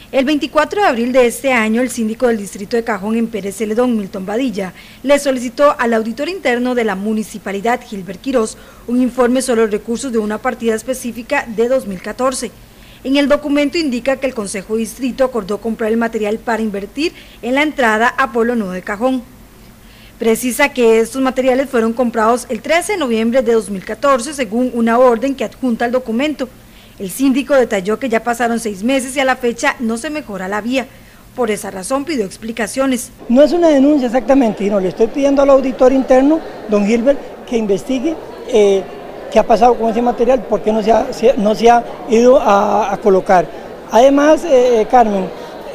El 24 de abril de este año, el síndico del distrito de Cajón en Pérez Celedón, Milton Badilla, le solicitó al auditor interno de la municipalidad, Gilbert Quiroz, un informe sobre los recursos de una partida específica de 2014. En el documento indica que el Consejo de Distrito acordó comprar el material para invertir en la entrada a Pueblo Nuevo de Cajón. Precisa que estos materiales fueron comprados el 13 de noviembre de 2014, según una orden que adjunta al documento. El síndico detalló que ya pasaron 6 meses y a la fecha no se mejora la vía. Por esa razón pidió explicaciones. No es una denuncia exactamente, no, le estoy pidiendo al auditor interno, don Gilbert, que investigue qué ha pasado con ese material, por qué no se ha ido a colocar. Además, Carmen,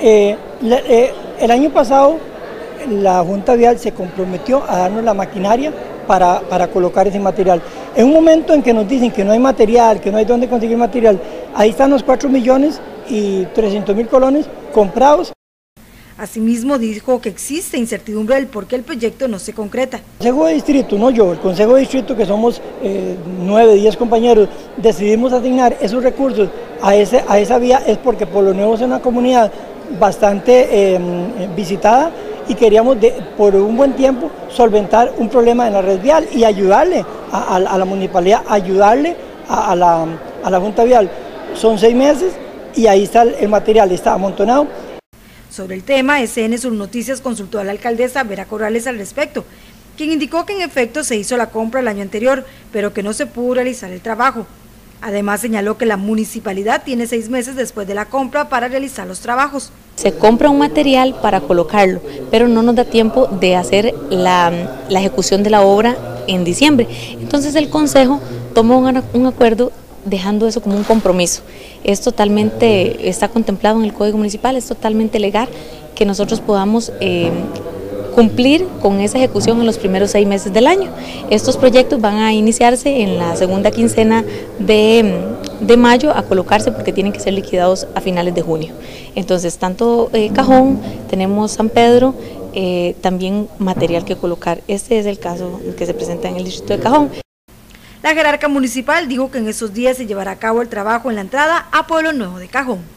el año pasado la Junta Vial se comprometió a darnos la maquinaria para colocar ese material. En un momento en que nos dicen que no hay material, que no hay dónde conseguir material, ahí están los 4.300.000 colones comprados. Asimismo dijo que existe incertidumbre del por qué el proyecto no se concreta. El Consejo de Distrito, no yo, el Consejo de Distrito, que somos 9, 10 compañeros, decidimos asignar esos recursos a esa vía, es porque Pueblo Nuevo es una comunidad bastante visitada y queríamos por un buen tiempo solventar un problema en la red vial y ayudarle a la municipalidad, ayudarle a la Junta Vial. Son 6 meses y ahí está el material, está amontonado. Sobre el tema, SN Subnoticias consultó a la alcaldesa Vera Corrales al respecto, quien indicó que en efecto se hizo la compra el año anterior, pero que no se pudo realizar el trabajo. Además señaló que la municipalidad tiene 6 meses después de la compra para realizar los trabajos. Se compra un material para colocarlo, pero no nos da tiempo de hacer la ejecución de la obra en diciembre. Entonces el Consejo tomó un acuerdo dejando eso como un compromiso. Es totalmente, está contemplado en el Código Municipal, es totalmente legal que nosotros podamos cumplir con esa ejecución en los primeros 6 meses del año. Estos proyectos van a iniciarse en la segunda quincena de mayo a colocarse porque tienen que ser liquidados a finales de junio. Entonces, tanto Cajón, tenemos San Pedro, también material que colocar. Este es el caso que se presenta en el distrito de Cajón. La jerarca municipal dijo que en esos días se llevará a cabo el trabajo en la entrada a Pueblo Nuevo de Cajón.